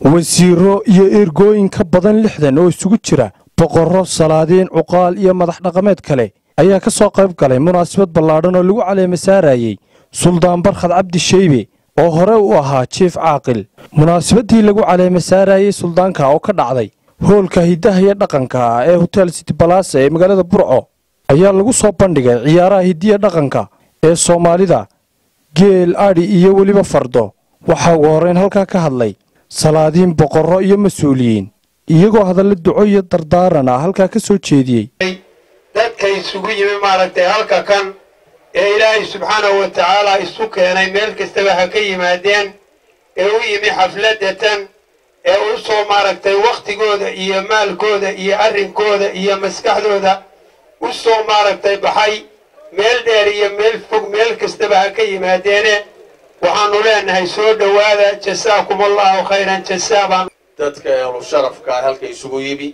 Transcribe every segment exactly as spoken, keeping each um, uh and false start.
wasiiro iyo ergooyin ka badan lixdan oo isugu jira boqorro salaadiin cuqaal iyo madax dhaqameed kale ayaa ka soo qayb galay munaasabad ballaadhan oo lagu caleema saarayay suldaan barkhad cabdi shaybe oo hore u ahaa jiif caaqil. munaasabadii lagu caleema saarayay suldaanka oo ka dhacday hoolka hidaha iyo dhaqanka ee hotel city palace ee magaalada burco ayaa lagu soo bandhigay ciyaaraha hidiya dhaqanka ee Soomaalida, geel, adhi iyo waliba fardo. waxa uu horeen halka ka hadlay salaadiin, boqorro iyo mas'uuliyiin iyagoo hadallo duco iyo dardaaran ah halka ka soo jeediyay. dadka isugu yimi maaragtay halka kan ee Ilaahay subxaanahu wa ta'aala isu keenay meel kasta waxa ka yimaadeen ee u yimi xafladatan ee u soo maaragtay waqtigooda iyo maalkooda iyo arrinkooda iyo maskaxdooda u soo maaragtay baxay meel dheer iyo meel fog meel kasta waxa ka yimaadeen. waxaanu leenahay soo dhawaada, jasaakumullahu khayran jasaaban. dadka ee sharafka halka isugu yimi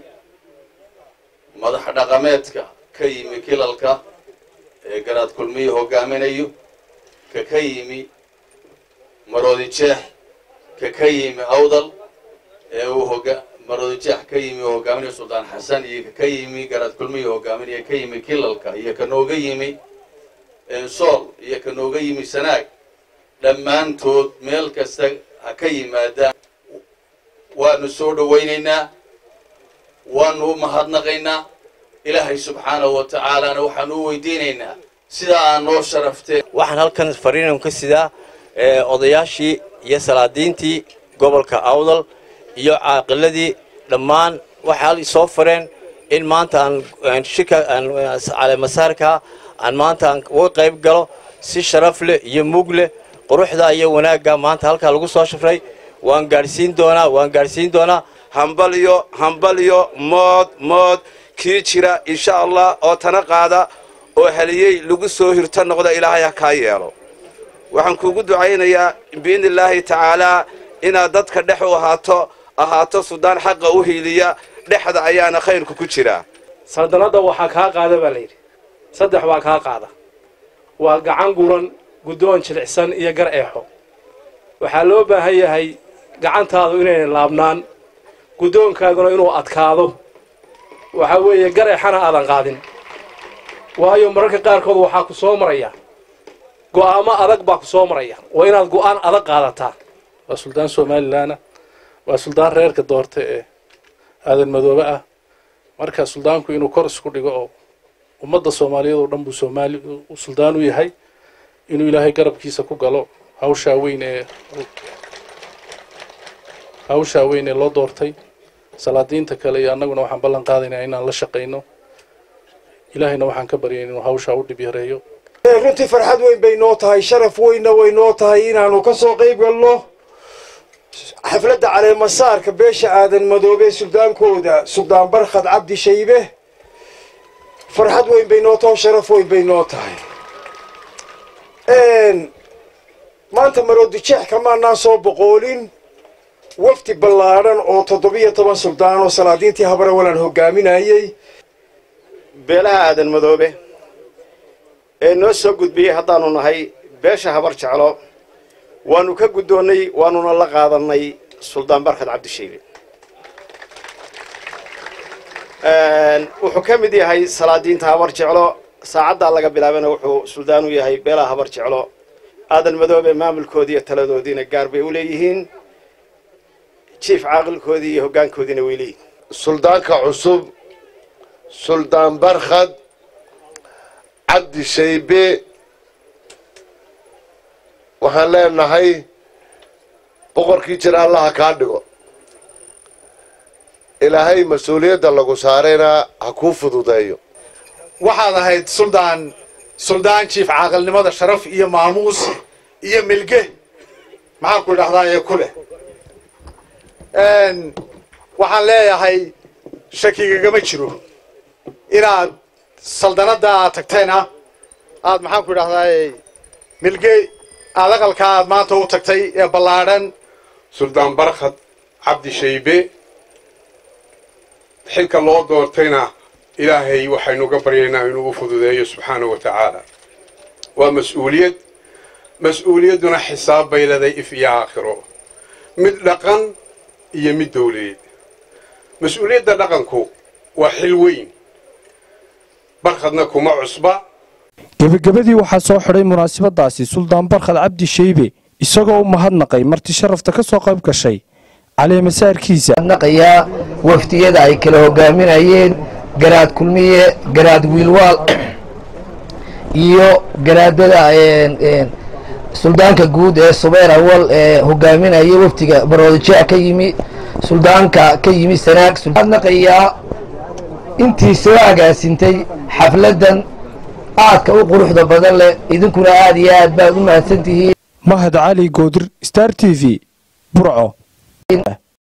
madax dhaqameedka ka yimi kilalka ee garaad kulmiye hogaaminayo, ka ka yimi maroodi jeex, ka ka yimi awdal ee uu hoga maroodi jeex ka yimi hogaaminayo suldaan xasan, iyo ka ka yimi garaad kulmiye hogaaminayo ka yimi kilalka, iyo ka nooga yimi sool, iyo ka nooga yimi sanaag. dhammaantood meel kasta ha ka yimaadaan waanu soo dhawaynaynaa, waanu u mahadnaqaynaa. ilaahay subxaanahu wa ta'aalana waxaanu u weydiinaynaa sida aan noo sharafteen. waxaan halkan fariinan ka sidaa odayaashii iyo salaadiintii gobolka awdal iyo caaqiladii dhammaan waxay soo fareen in maanta aan shirka caleema saarka aan maanta uga qayb galo si sharaf leh iyo mug leh. quruxda iyo wanaagga maanta halka lagu soo shafray waan gaarsiin doonaa waan gaarsiin doonaa hambaliyo hambaliyo mood mood kii jira insha Allah oo tana qaada oo haliyay lagu soo hirta noqda ilaahay ka yeelo. waxaan kuugu ducaynayaa biin Ilaahi ta'ala ina dadka dhex u ahaato ahaato suudaan xaq u hiiliya dhexda ayaana khayrku ku jira. saldanada waxa ka qaada baleeyay saddex waa ka qaada waa gacan guran guddoon jilicsan iyo gar eexo. waxaa loo baahan yahay gacantaadu inay laabnaan, guddoonkaaguna inuu adkaado. waxa weeye gar eexana aadan qaadin, waayo mararka qaarkood waxaa ku soo maraya go'aamo adag baa ku soo maraya, waa inaad go'aan adag qaadataa. waa suldaan Soomaaliland, waa suldaan reerka doortay ee aadan madoobe ah. marka suldaanku inuu kor isku dhigo oo ummadda Soomaaliyeed oo dhan buu Soomaali suldaan u yahay, inuu ilaahay garabkiisa ku galo hawsha weyn ee hawsha weyn ee loo doortay. salaadiinta kale iyo annaguna waxaan ballan qaadaynaa inaan la shaqeyno, ilaahayna waxaan ka baryaynaa inuu hawsha u dhib yareeyo. runtii farxad weyn bay noo tahay, sharaf weynna way noo tahay inaanu ka soo qayb galno xafladda caleema saarka beesha aadan madoobe suldaankooda suldaan barkhad cabdi shaybe. farxad weyn bay noo tahay, sharaf weyn bay noo tahay. maanta maroodi jeex kamaanaan soo boqoolin wafti ballaadhan oo toddobiyo toban suldaan oo salaadiintii habara walan hogaaminayay. beelaha aadan madoobe ee noo soo gudbiyey haddaanu nahay beesha habar jeclo waanu ka guddoonnay, waanuna la qaadanay suldaan barkhad cabdi shaybe. wuxuu ka mid yahay salaadiinta habar jeclo. saacaddaa laga bilaabana wuxuu suldaan u yahay beelaha habar jeclo. aadan madoobe maamulkoodii iyo taladoodiina gaar bay u leeyihiin, jiif caaqilkoodii iyo hoggaankoodiina way leeyihiin. suldaanka cusub suldaan barkhad cabdi shaybe waxaan leenahay boqorkii jira allaha kaa dhigo. ilaahay mas-uuliyadda lagu saarayna ha kuu fududeeyo. waxaad ahayd suldaan suldaan jiif caaqilnimada sharaf iyo maamuus iyo milge maxaan ku idhahdaa ee ku leh. waxaan leeyahay shakigagama jiro inaad saldanada aad tagtayna aad maxaan ku idhahdaa milge aad aqalka aad maanta u tagtay ee ballaadhan. suldaan barkhad cabdi shaybe xilka loo doortayna ilaahay waxaynu uga baryaynaa inuu u fududeeyo subxaanahu wa ta'aala. waa mas'uuliyad مسؤوليتنا حساب بيلدي في آخره مد لقن iyo mid dawladeed mas-uuliyadda dhaqanku waa xil weyn barkhadna kuma cusba gebagabadii waxaa soo xidhay munaasabadaasi suldaan barkhad cabdi shaybe isagoo u mahadnaqay marti sharafta ka soo qayb gashay caleemasaarkiisa naqayaa waftiyada ay kala hogaaminayeen garaad kulmiye garaad wiilwaal iyo garaadada suldaanka guud ee subayr awal ee hogaaminaya waftiga baroodijeec ka yimi suldaanka ka yimi sanaag naqayaa intii soo agaasintay xafladan aadka u quruxda badan leh idinkuna aad iyo aad baad u mahadsantihiin mahad cali goodir star t v burco